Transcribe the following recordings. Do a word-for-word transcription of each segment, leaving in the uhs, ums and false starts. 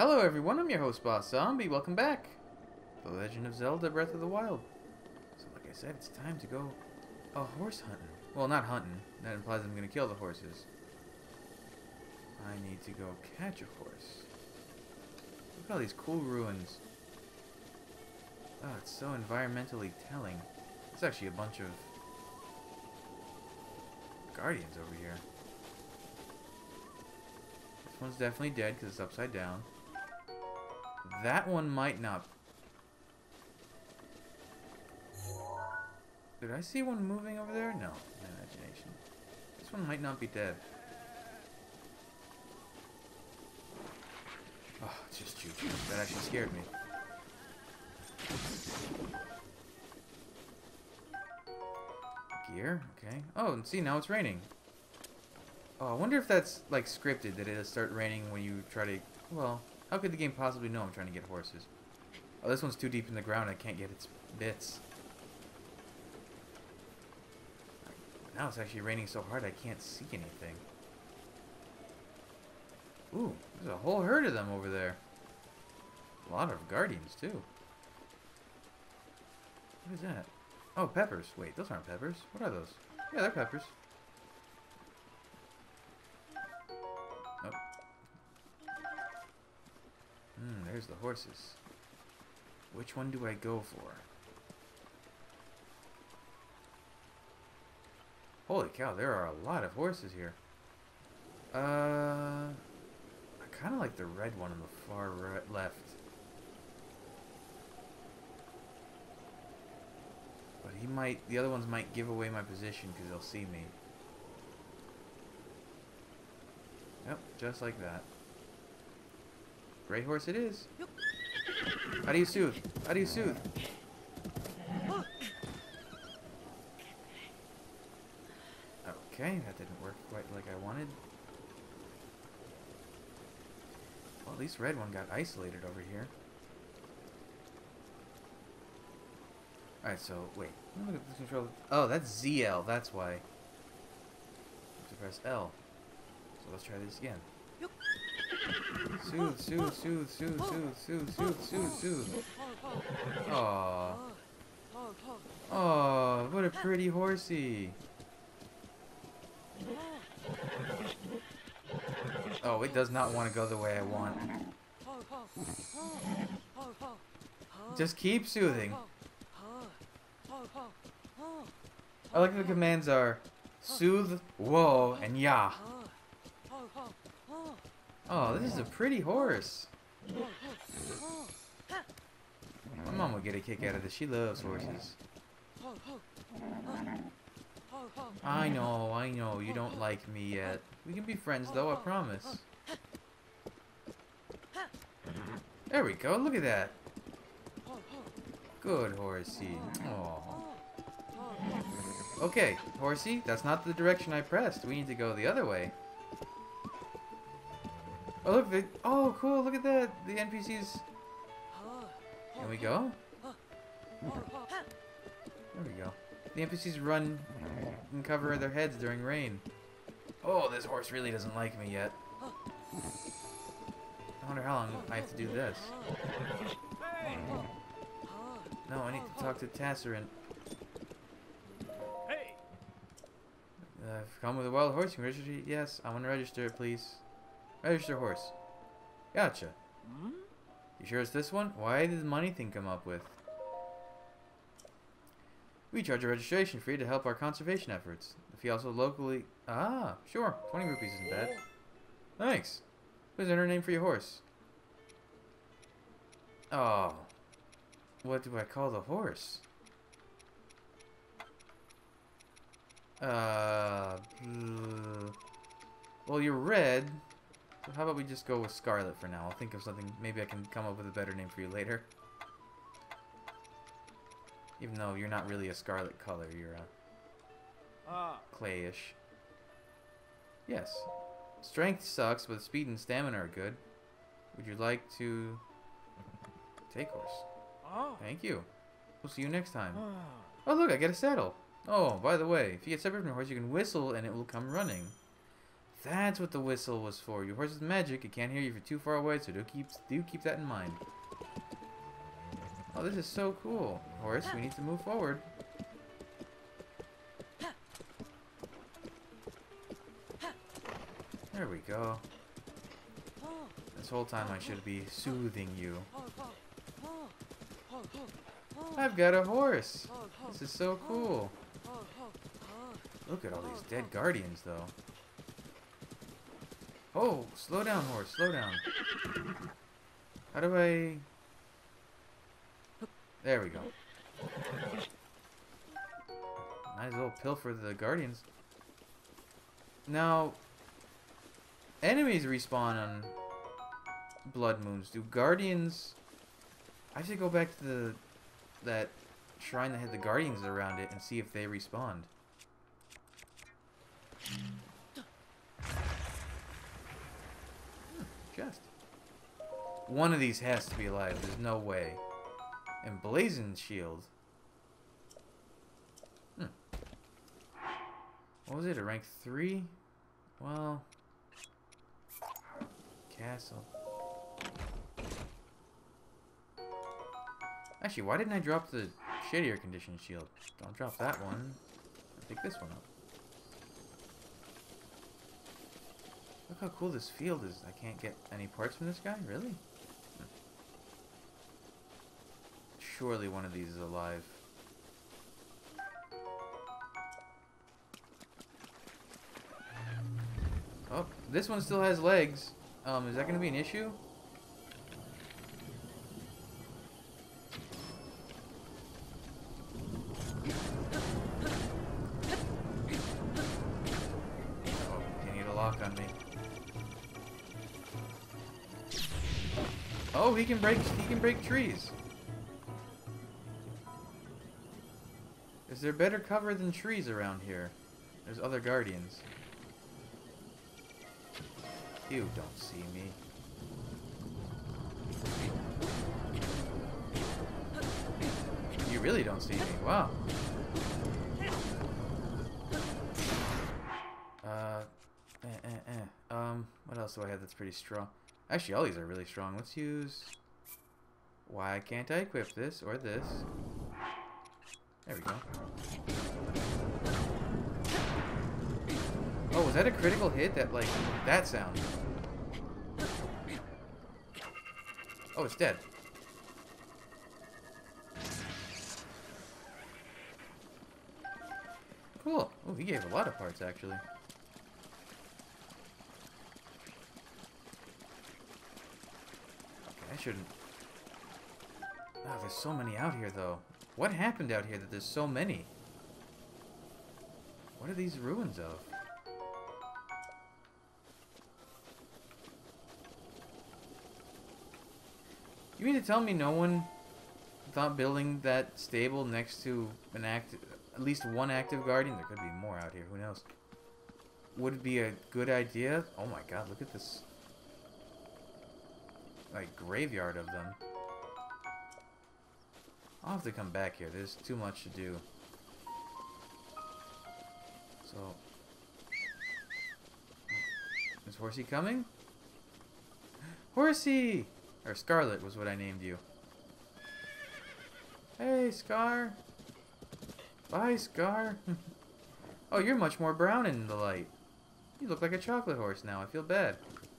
Hello everyone, I'm your host Boss Zombie. Welcome back. The Legend of Zelda Breath of the Wild. So like I said, it's time to go a horse hunting. Well, not hunting. That implies I'm going to kill the horses. I need to go catch a horse. Look at all these cool ruins. Oh, it's so environmentally telling. It's actually a bunch of guardians over here. This one's definitely dead because it's upside down. That one might not. Did I see one moving over there? No, my imagination. This one might not be dead. Oh, it's just choo-choo. That actually scared me. Gear, okay. Oh, and see, now it's raining. Oh, I wonder if that's, like, scripted, that it'll start raining when you try to... Well, how could the game possibly know I'm trying to get horses? Oh, this one's too deep in the ground. I can't get its bits. Now it's actually raining so hard I can't see anything. Ooh, there's a whole herd of them over there. A lot of guardians, too. What is that? Oh, peppers. Wait, those aren't peppers. What are those? Yeah, they're peppers. Nope. Hmm, there's the horses. Which one do I go for? Holy cow, there are a lot of horses here. Uh, I kind of like the red one on the far right, left. But he might, the other ones might give away my position because they'll see me. Yep, just like that. Gray horse it is. How do you soothe? How do you soothe? Okay, that didn't work quite like I wanted. Well, at least red one got isolated over here. Alright, so, wait. Look at the control. Oh, that's Z L, that's why. I have to press L. So let's try this again. Soothe, soothe, soothe, soothe, soothe, soothe, soothe, soothe, soothe. Aww. Oh, what a pretty horsey. Oh, it does not want to go the way I want. Just keep soothing. I like the commands are soothe, whoa, and yah. Oh, this is a pretty horse. My mom would get a kick out of this. She loves horses. I know, I know, you don't like me yet. We can be friends though, I promise. There we go, look at that. Good horsey. Aww. Okay, horsey, that's not the direction I pressed. We need to go the other way. Oh look, they, oh cool, look at that. The N P Cs. Can we go? There we go. The N P Cs run and cover their heads during rain. Oh, this horse really doesn't like me yet. I wonder how long I have to do this. No, I need to talk to Tasserant. Hey. Uh, come with a wild horse. You can register. Yes, I want to register it, please. Register horse. Gotcha. You sure it's this one? Why did the money thing come up with? We charge a registration fee to help our conservation efforts. If you also locally... Ah, sure. twenty rupees isn't bad. Thanks. Please enter a name for your horse. Oh. What do I call the horse? Uh... Well, you're red. So how about we just go with Scarlet for now? I'll think of something. Maybe I can come up with a better name for you later. Even though you're not really a scarlet color, you're a ah. clayish. Yes. Strength sucks, but speed and stamina are good. Would you like to take horse? Oh. Thank you. We'll see you next time. Oh look, I get a saddle. Oh, by the way, if you get separate from your horse, you can whistle and it will come running. that's what the whistle was for. Your horse is magic. It can't hear you if you're too far away, so do keep, do keep that in mind. Oh, this is so cool. Horse, we need to move forward. There we go. This whole time I should be soothing you. I've got a horse. This is so cool. Look at all these dead guardians, though. Oh, slow down, horse. Slow down. How do I... There we go. Might as well pilfer the guardians. Now, enemies respawn on blood moons. Do guardians... I should go back to the that shrine that had the guardians around it and see if they respawned. Hmm, just. One of these has to be alive. There's no way. Emblazoned shield. Hmm. What was it? A rank three? Well... Castle. Actually, why didn't I drop the shadier condition shield? Don't drop that one. I'll pick this one up. Look how cool this field is. I can't get any parts from this guy? Really? Hmm. Surely one of these is alive. Oh, this one still has legs. Um, is that going to be an issue? On me. Oh, he can break he can break trees. Is there better cover than trees around here? There's other guardians. You don't see me. You really don't see me. Wow. Uh Eh, eh, eh. Um, what else do I have that's pretty strong? Actually, all these are really strong. Let's use... Why can't I equip this or this? There we go. Oh, was that a critical hit? That, like, that sound. Oh, it's dead. Cool. Oh, he gave a lot of parts, actually. I shouldn't. Oh, there's so many out here, though. What happened out here that there's so many? What are these ruins of? You mean to tell me no one thought building that stable next to an active, at least one active guardian? There could be more out here. Who knows? Would be a good idea? Oh my god, look at this. Like, graveyard of them. I'll have to come back here. There's too much to do. So... Is Horsey coming? Horsey! Or Scarlet was what I named you. Hey, Scar! Bye, Scar! Oh, you're much more brown in the light. You look like a chocolate horse now. I feel bad.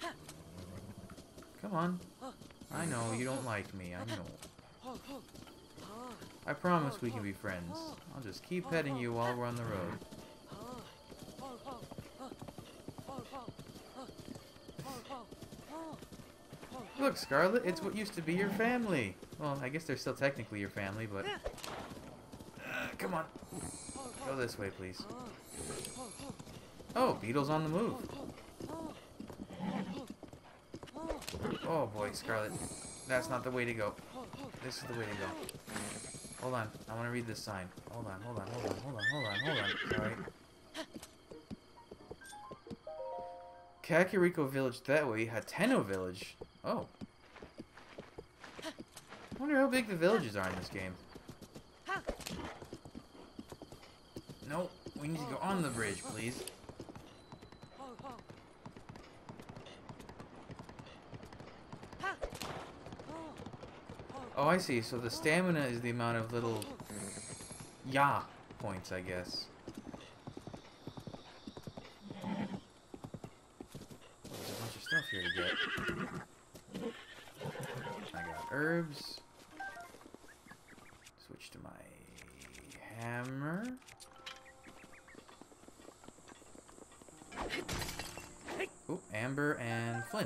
Come on. I know, you don't like me. I know. I promise we can be friends. I'll just keep petting you while we're on the road. Look, Scarlet, it's what used to be your family. Well, I guess they're still technically your family, but... Uh, come on. Go this way, please. Oh, Beetle's on the move. Oh boy, Scarlet. That's not the way to go. This is the way to go. Hold on. I want to read this sign. Hold on, hold on, hold on, hold on, hold on, hold on. Sorry. Kakariko Village that way. Hateno Village. Oh. I wonder how big the villages are in this game. No, we need to go on the bridge, please. Oh, I see. So the stamina is the amount of little ya points, I guess. Oh, there's a bunch of stuff here to get. I got herbs. Switch to my hammer. Oh, amber and flint.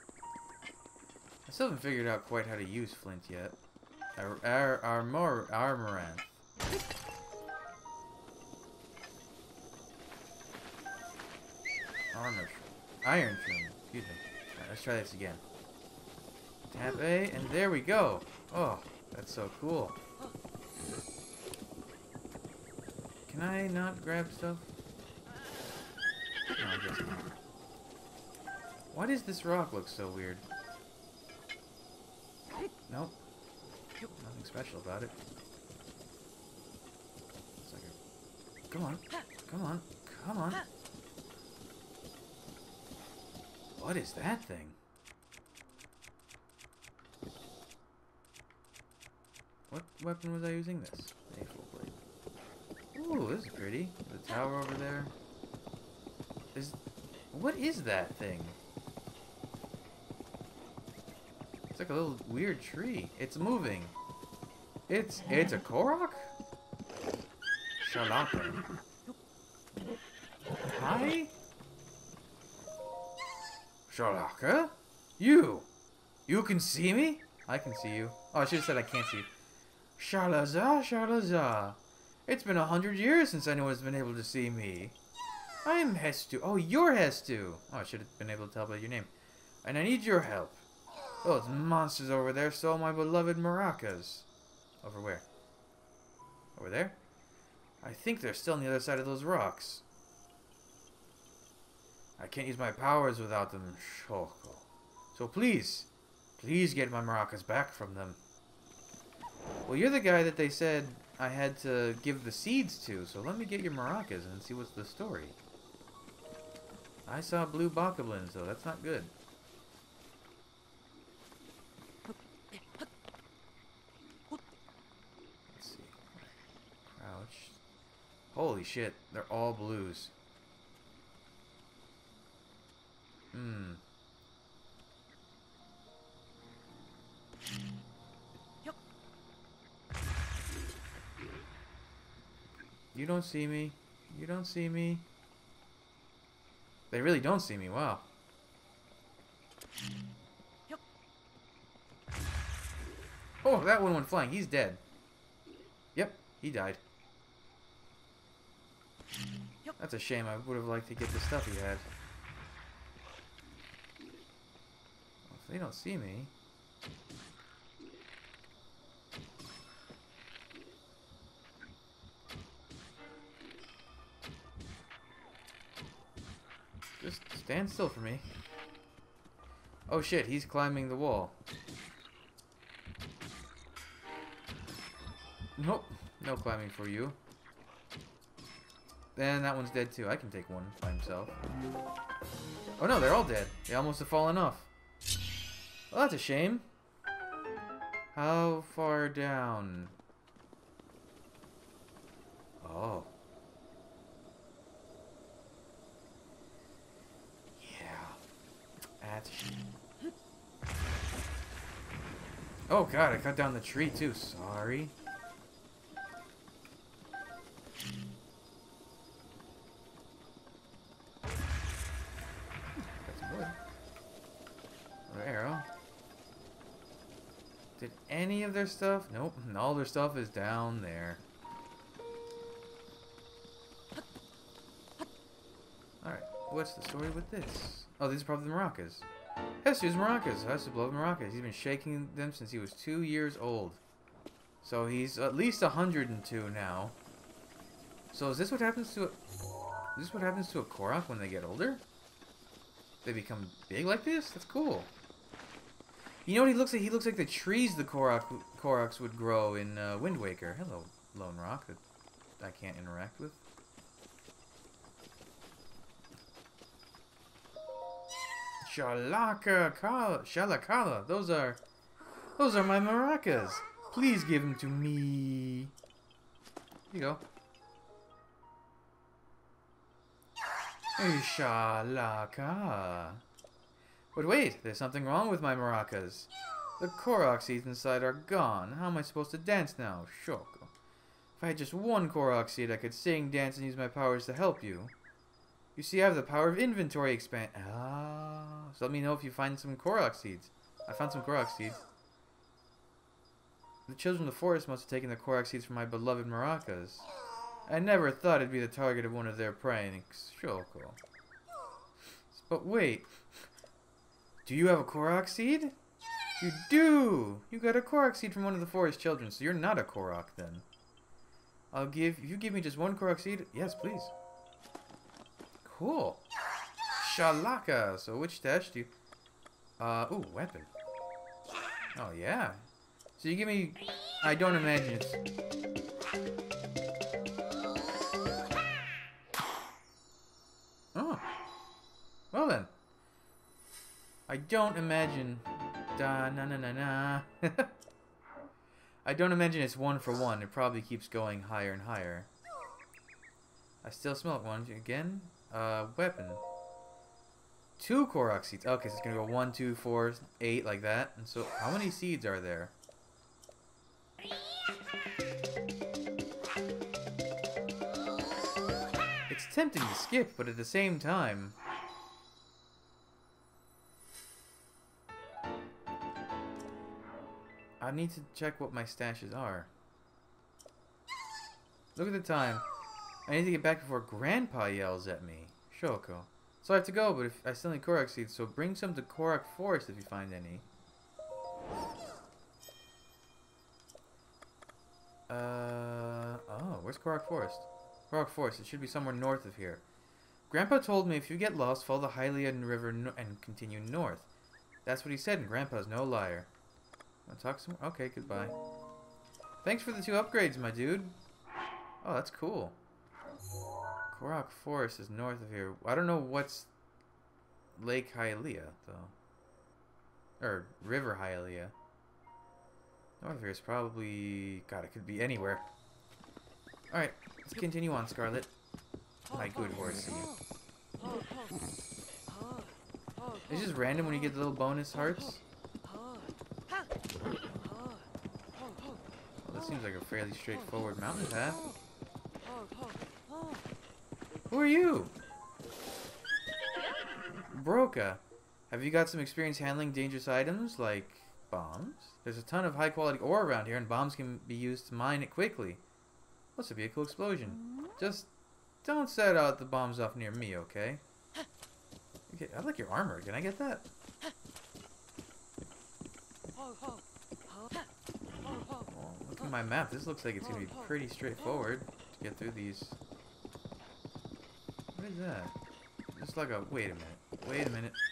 I still haven't figured out quite how to use flint yet. Our, our, our more armoranth. Armor shroom. Iron shroom. Excuse me. Alright, let's try this again. Tap A, and there we go. Oh, that's so cool. Can I not grab stuff? No, I guess not. Why does this rock look so weird? Nope. Nothing special about it. It's like a... Come on. Come on. Come on. What is that thing? What weapon was I using this? A full blade. Ooh, this is pretty. The tower over there. Is... What is that thing? It's like a little weird tree. It's moving. It's it's a Korok? Shalaka. Hi? Shalaka? You! You can see me? I can see you. Oh, I should have said I can't see you. Shalaza, Shalaza. It's been a hundred years since anyone's been able to see me. I'm Hestu. Oh, you're Hestu. Oh, I should have been able to tell by your name. And I need your help. Those monsters over there stole my beloved maracas. Over where? Over there? I think they're still on the other side of those rocks. I can't use my powers without them, Shoko. So please, please get my maracas back from them. Well, you're the guy that they said I had to give the seeds to, so let me get your maracas and see what's the story. I saw blue bokoblins, though. That's not good. Let's see. Crouch. Holy shit, they're all blues. Hmm. You don't see me. You don't see me. They really don't see me. Wow. Oh, that one went flying. He's dead. Yep, he died. That's a shame. I would have liked to get the stuff he had. Well, if they don't see me... Just stand still for me. Oh shit, he's climbing the wall. Nope, no climbing for you. Then that one's dead too. I can take one by himself. Oh no, they're all dead. They almost have fallen off. Well, that's a shame. How far down? Oh. That's a shame. Oh god, I cut down the tree too. Sorry. Got some wood. Another arrow. Did any of their stuff? Nope. All their stuff is down there. Alright, what's the story with this? Oh, these are probably the maracas. Hestu's maracas. Hestu beloved maracas. He's been shaking them since he was two years old. So he's at least a hundred and two now. So is this what happens to a... Is this what happens to a Korok when they get older? They become big like this? That's cool. You know what he looks like? He looks like the trees the Korok, Koroks would grow in uh, Wind Waker. Hello, Lone Rock that I can't interact with. Shalaka Kala, Shalakala. Those are, Those are my maracas. Please give them to me. Here you go. Shalaka. But wait, there's something wrong with my maracas. The Korok seeds inside are gone. How am I supposed to dance now? Shoko. If I had just one Korok seed, I could sing, dance, and use my powers to help you. You see, I have the power of inventory expand. Ah, so let me know if you find some Korok seeds. I found some Korok seeds. The children of the forest must have taken the Korok seeds from my beloved maracas. I never thought I'd be the target of one of their pranks. Shoko. But wait. Do you have a Korok seed? You do! You got a Korok seed from one of the forest children, so you're not a Korok then. I'll give... If you give me just one Korok seed... Yes, please. Cool. Shalaka! So which stash do you... Uh, ooh, weapon. Oh, yeah. So you give me... I don't imagine it's... Oh. Well then. I don't imagine... Da na na na na. I don't imagine it's one for one. It probably keeps going higher and higher. I still smell it one again. Uh, weapon. Two Korok seeds. Okay, so it's gonna go one, two, four, eight, like that. And so, how many seeds are there? It's tempting to skip, but at the same time. I need to check what my stashes are. Look at the time. I need to get back before Grandpa yells at me. Shoko. So I have to go, but if I still need Korok seeds, so bring some to Korok Forest if you find any. Uh oh, where's Korok Forest? Korok Forest, it should be somewhere north of here. Grandpa told me if you get lost, follow the Hylian River no and continue north. That's what he said, and Grandpa's no liar. Wanna talk some more? Okay, goodbye. Thanks for the two upgrades, my dude. Oh, that's cool. Korok Forest is north of here. I don't know what's Lake Hylia, though. Or River Hylia. North of here is probably... God, it could be anywhere. Alright, let's continue on, Scarlet. My good horsey. It's just random when you get the little bonus hearts. Well, this seems like a fairly straightforward mountain path. Who are you? Broca. Have you got some experience handling dangerous items like bombs? There's a ton of high quality ore around here and bombs can be used to mine it quickly. This would be a cool explosion. Just don't set out the bombs off near me, okay? Okay, I like your armor. Can I get that? Well, look at my map. This looks like it's going to be pretty straightforward to get through these. What is that? Just like a... Wait a minute. Wait a minute.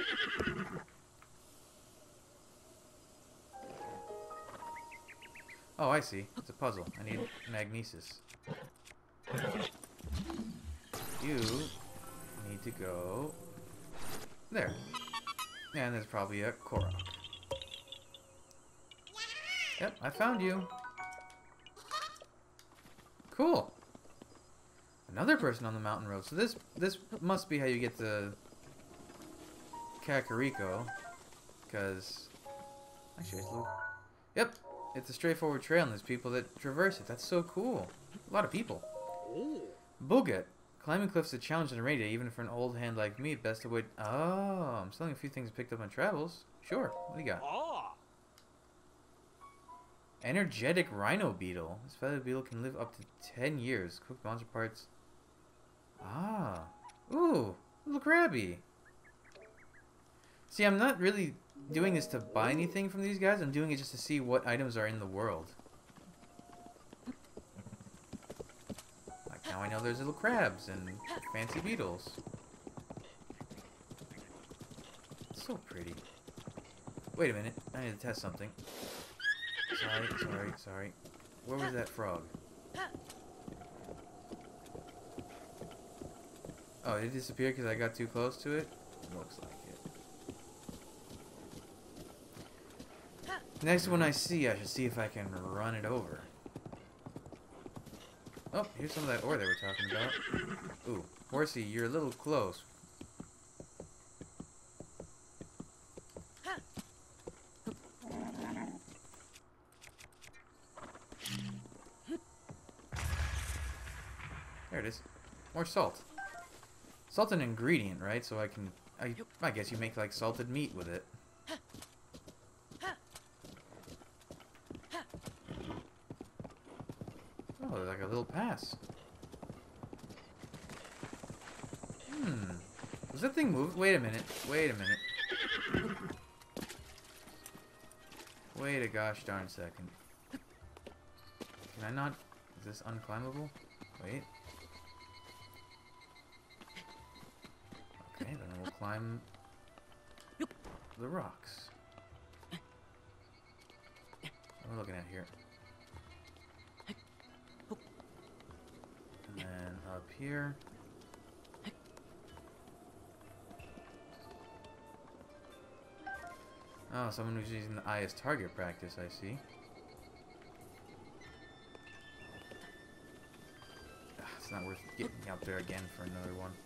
Oh, I see. It's a puzzle. I need magnesis. You need to go... There. And there's probably a Korok. Yep, I found you. Cool. Another person on the mountain road. So this this must be how you get to Kakariko. Because... Actually, it's a little... Yep. It's a straightforward trail and there's people that traverse it. That's so cool. A lot of people. Bogat. Climbing cliffs is a challenge in Aradia, even for an old hand like me. Best to avoid... Oh, I'm selling a few things picked up on travels. Sure. What do you got? Energetic Rhino Beetle. This feathered beetle can live up to ten years. Cooked monster parts. Ah. Ooh. Little crabby. See, I'm not really doing this to buy anything from these guys. I'm doing it just to see what items are in the world. Like now I know there's little crabs and fancy beetles. It's so pretty. Wait a minute. I need to test something. Sorry, sorry, sorry. Where was that frog? Oh, did it disappear because I got too close to it? Looks like it. Next one I see, I should see if I can run it over. Oh, here's some of that ore they were talking about. Ooh, horsey, you're a little close. There it is. More salt. Salt's an ingredient, right? So I can... I, I guess you make like salted meat with it. Oh, there's like a little pass. Hmm. Was that thing moving? Wait a minute. Wait a minute. Wait a gosh darn second. Can I not... Is this unclimbable? Wait. Okay, then we'll climb the rocks. What am I looking at here? And then up here. Oh, someone who's using the eye as target practice, I see. Ugh, it's not worth getting out there again for another one.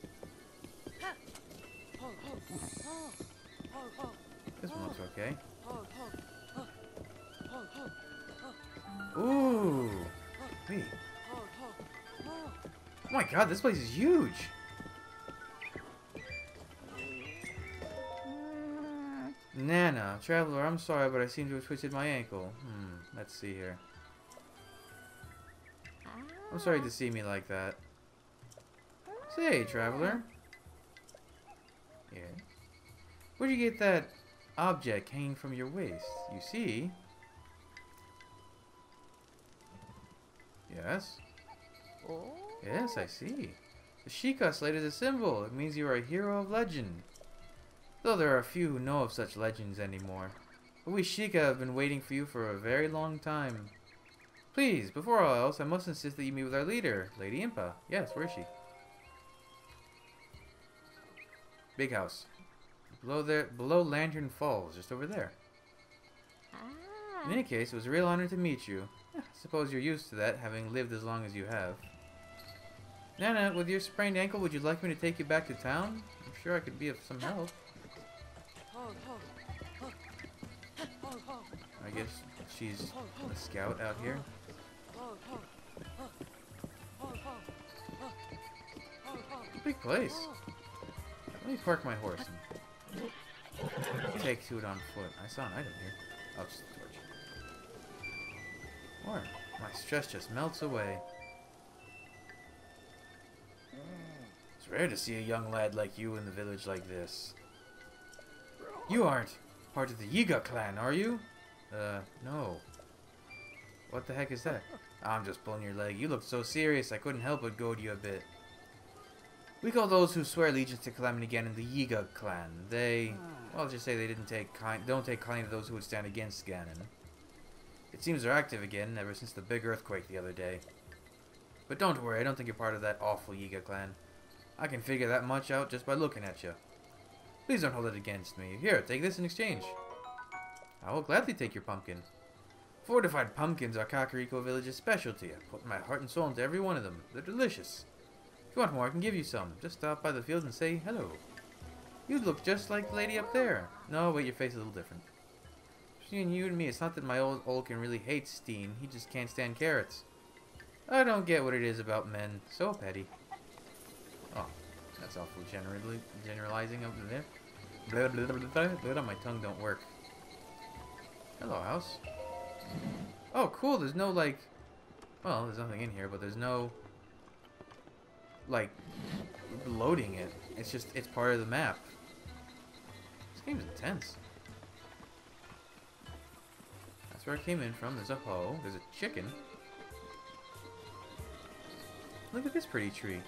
This one looks okay. Ooh! Wait. Oh my god, this place is huge! Nana, traveler, I'm sorry, but I seem to have twisted my ankle. Hmm, let's see here. I'm sorry to see me like that. Say, traveler. Yeah. Where'd you get that object hanging from your waist? You see? Yes? Yes, I see. The Sheikah slate is a symbol. It means you are a hero of legend. Though there are few who know of such legends anymore. But we Sheikah have been waiting for you for a very long time. Please, before all else, I must insist that you meet with our leader, Lady Impa. Yes, where is she? Big house. Below there, below Lantern Falls, just over there. Ah. In any case, it was a real honor to meet you. I suppose you're used to that, having lived as long as you have. Nana, with your sprained ankle, would you like me to take you back to town? I'm sure I could be of some help. I guess she's a scout out here. Big place. Let me park my horse and take to it on foot. I saw an item here. Oh, just a torch. Or my stress just melts away. It's rare to see a young lad like you in the village like this. You aren't part of the Yiga clan, are you? Uh, no. What the heck is that? I'm just pulling your leg. You look so serious, I couldn't help but goad you a bit. We call those who swear allegiance to Calamity Ganon the Yiga clan. They, well, I'll just say they didn't take kind, don't take kindly to those who would stand against Ganon. It seems they're active again, ever since the big earthquake the other day. But don't worry, I don't think you're part of that awful Yiga clan. I can figure that much out just by looking at you. Please don't hold it against me. Here, take this in exchange. I will gladly take your pumpkin. Fortified pumpkins are Kakariko Village's specialty. I put my heart and soul into every one of them. They're delicious. If you want more, I can give you some. Just stop by the field and say hello. You look just like the lady up there. No, wait, your face is a little different. Between you and me, it's not that my old Olkin really hates Steen. He just can't stand carrots. I don't get what it is about men. So petty. Oh, that's awful generally generalizing over there. Blah, blah, blah, blah, blah, blah. My tongue don't work. Hello, house. Oh, cool. There's no, like... Well, there's nothing in here, but there's no... like, loading it. It's just, it's part of the map. This game's intense. That's where I came in from. There's a hoe. There's a chicken. Look at this pretty tree.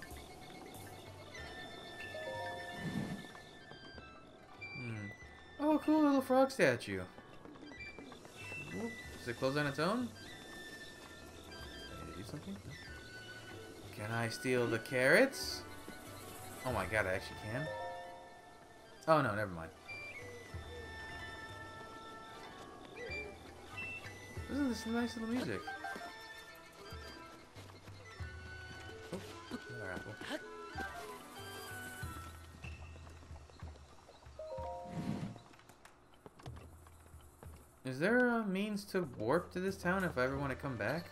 Hmm. Oh, cool little frog statue. Whoop. Does it close on its own? Can I do something? Can I steal the carrots? Oh my god, I actually can. Oh no, never mind. Isn't this nice little music? Oh, another apple. Is there a means to warp to this town if I ever want to come back?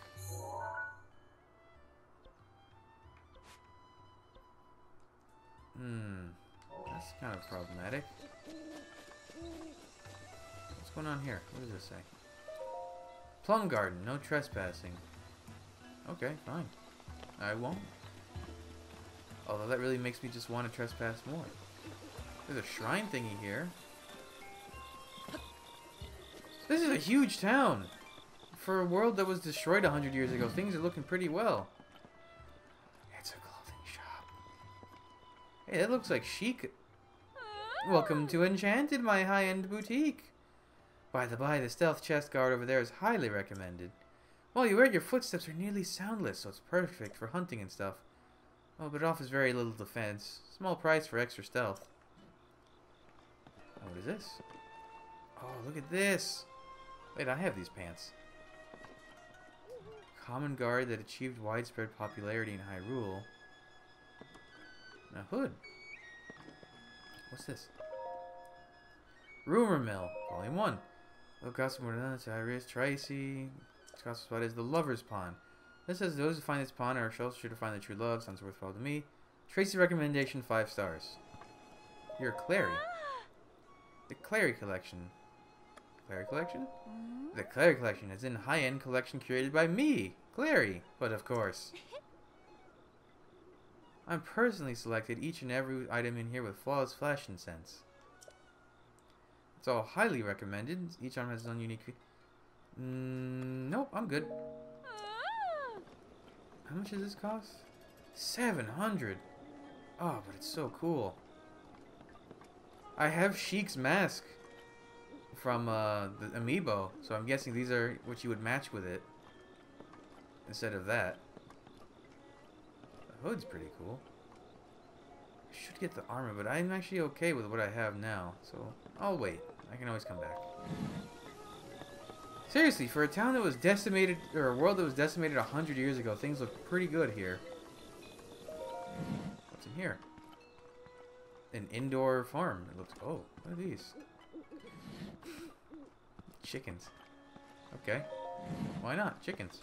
Hmm, that's kind of problematic. What's going on here? What does this say? Plum garden, no trespassing. Okay, fine. I won't. Although that really makes me just want to trespass more. There's a shrine thingy here. This is a huge town! For a world that was destroyed a hundred years ago, things are looking pretty well. It's a clothing shop. Hey, that looks like chic. Welcome to Enchanted, my high-end boutique. By the by, the stealth chest guard over there is highly recommended. While you wear it, your footsteps are nearly soundless, so it's perfect for hunting and stuff. Oh, but it offers very little defense. Small price for extra stealth. Oh, what is this? Oh, look at this! Wait, I have these pants. Common guard that achieved widespread popularity in Hyrule. And a hood. What's this? Rumor Mill, Volume one. Locust Tyrus, Tracy. What is the Lover's Pawn? This says those who find this pawn are sure to find the true love. Sounds worthwhile to me. Tracy recommendation, five stars. You're a Clary. The Clary Collection. Clary Collection? Mm-hmm. The Clary Collection is in high-end collection curated by me, Clary. But of course. I'm personally selected each and every item in here with flawless fashion sense. It's all highly recommended. Each item has its own unique... Mm, nope, I'm good. How much does this cost? seven hundred. Oh, but it's so cool. I have Sheik's mask from uh, the amiibo, so I'm guessing these are what you would match with it instead of that. The hood's pretty cool. I should get the armor, but I'm actually okay with what I have now, so I'll wait. I can always come back. Seriously, for a town that was decimated, or a world that was decimated a hundred years ago, things look pretty good here. What's in here? An indoor farm. It looks... Oh, what are these? Chickens. Okay. Why not? Chickens.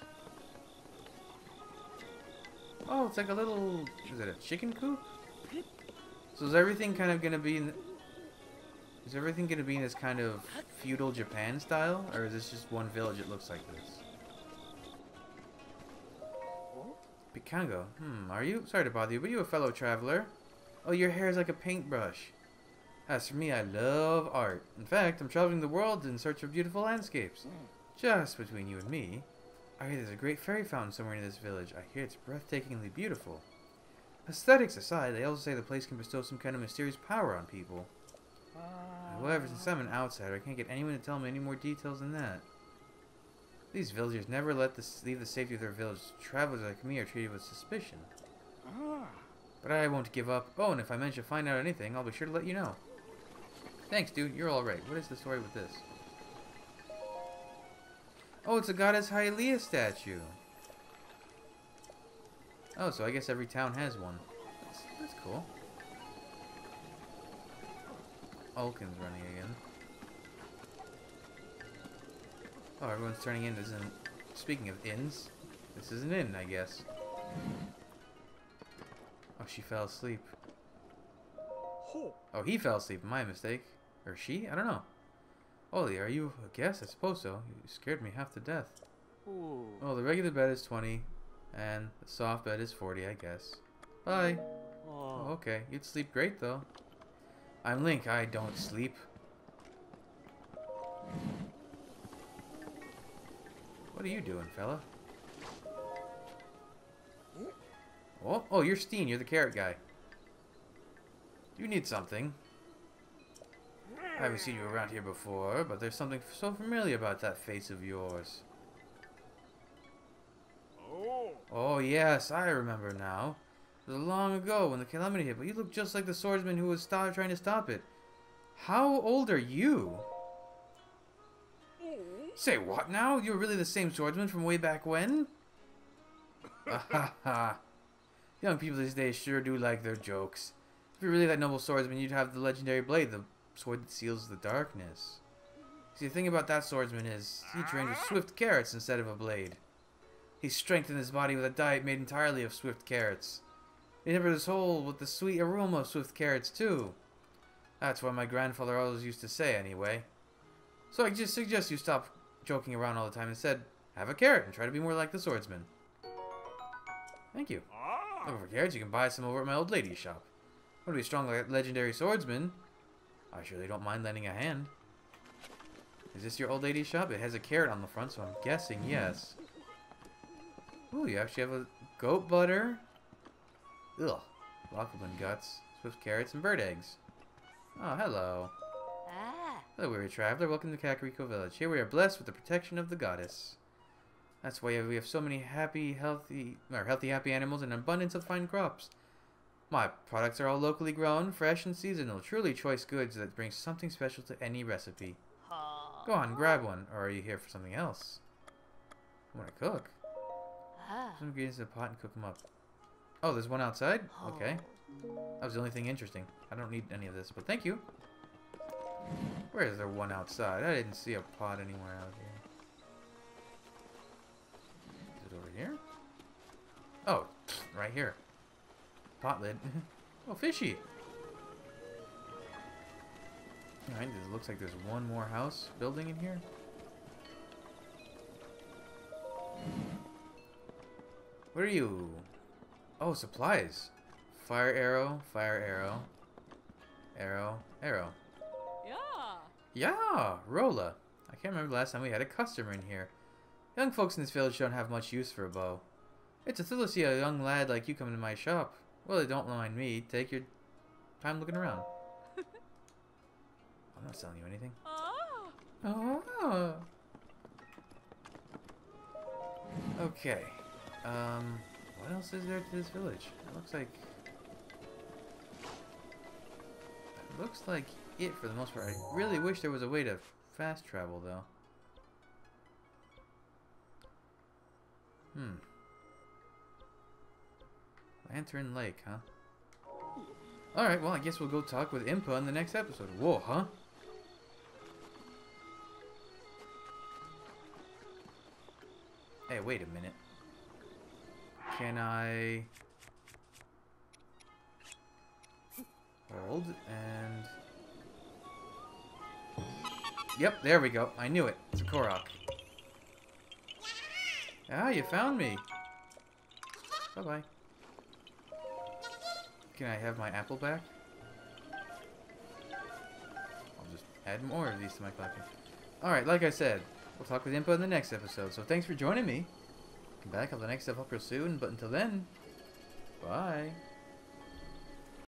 Oh, it's like a little... Is it a chicken coop? So is everything kind of going to be in... Is everything going to be in this kind of feudal Japan style? Or is this just one village that looks like this? Pikango. Hmm, are you? Sorry to bother you, but you a fellow traveler? Oh, your hair is like a paintbrush. As for me, I love art. In fact, I'm traveling the world in search of beautiful landscapes. Just between you and me, I hear there's a great fairy fountain somewhere in this village. I hear it's breathtakingly beautiful. Aesthetics aside, they also say the place can bestow some kind of mysterious power on people. However, since I'm an outsider, I can't get anyone to tell me any more details than that. These villagers never let this leave the safety of their village. Travelers like me are treated with suspicion. But I won't give up. Oh, and if I manage to find out anything, I'll be sure to let you know. Thanks, dude. You're alright. What is the story with this? Oh, it's a goddess Hylia statue. Oh, so I guess every town has one. That's, that's cool. Ulkin's running again. Oh, everyone's turning in. This isn't... Speaking of inns, this is an inn, I guess. Oh, she fell asleep. Oh, he fell asleep. My mistake. Or she? I don't know. Ollie, are you a guest? I suppose so. You scared me half to death. Ooh. Well, the regular bed is twenty, and the soft bed is forty, I guess. Bye. Oh, okay. You'd sleep great, though. I'm Link. I don't sleep. What are you doing, fella? Oh, oh, you're Steen. You're the carrot guy. You need something. I haven't seen you around here before, but there's something so familiar about that face of yours. Oh, oh yes, I remember now. It was long ago when the calamity hit, but you look just like the swordsman who was stop trying to stop it. How old are you? Say what now? You're really the same swordsman from way back when? Ah ha ha. Young people these days sure do like their jokes. If you're really that noble swordsman, you'd have the legendary blade, the sword that seals the darkness. See, the thing about that swordsman is, he trained with swift carrots instead of a blade. He strengthened his body with a diet made entirely of swift carrots. He never his soul with the sweet aroma of swift carrots, too. That's what my grandfather always used to say, anyway. So I just suggest you stop joking around all the time and instead, have a carrot and try to be more like the swordsman. Thank you. Looking for carrots, you can buy some over at my old lady's shop. Want to be a strong le legendary swordsman? I surely don't mind lending a hand. Is this your old lady's shop? It has a carrot on the front, so I'm guessing yes. Ooh, you actually have a goat butter. Ugh. Lockerbin guts, swift carrots, and bird eggs. Oh, hello. Ah. Hello, weary traveler. Welcome to Kakariko Village. Here we are blessed with the protection of the goddess. That's why we have so many happy, healthy, or healthy, happy animals and an abundance of fine crops. My products are all locally grown, fresh, and seasonal. Truly choice goods that bring something special to any recipe. Go on, grab one. Or are you here for something else? I want to cook. Ah. Some ingredients in a pot and cook them up. Oh, there's one outside? Okay. That was the only thing interesting. I don't need any of this, but thank you. Where is there one outside? I didn't see a pot anywhere out here. Is it over here? Oh, right here. Pot lid. Oh, fishy. Alright, it looks like there's one more house building in here. What are you? Oh, supplies. Fire arrow, fire arrow, arrow, arrow. Yeah. Yeah, Rolla. I can't remember the last time we had a customer in here. Young folks in this village don't have much use for a bow. It's a thrill to see a young lad like you come into my shop. Well, don't mind me. Take your time looking around. I'm not selling you anything. Oh. Oh. Okay. Um, what else is there to this village? It looks like... It looks like it for the most part. I really wish there was a way to fast travel, though. Hmm. Lantern Lake, huh? Alright, well, I guess we'll go talk with Impa in the next episode. Whoa, huh? Hey, wait a minute. Can I... hold and... Yep, there we go. I knew it. It's a Korok. Ah, you found me. Bye-bye. Can I have my apple back? I'll just add more of these to my collection. Alright, like I said, we'll talk with Impa in the next episode. So thanks for joining me. Come back on the next stuff up real soon. But until then, bye.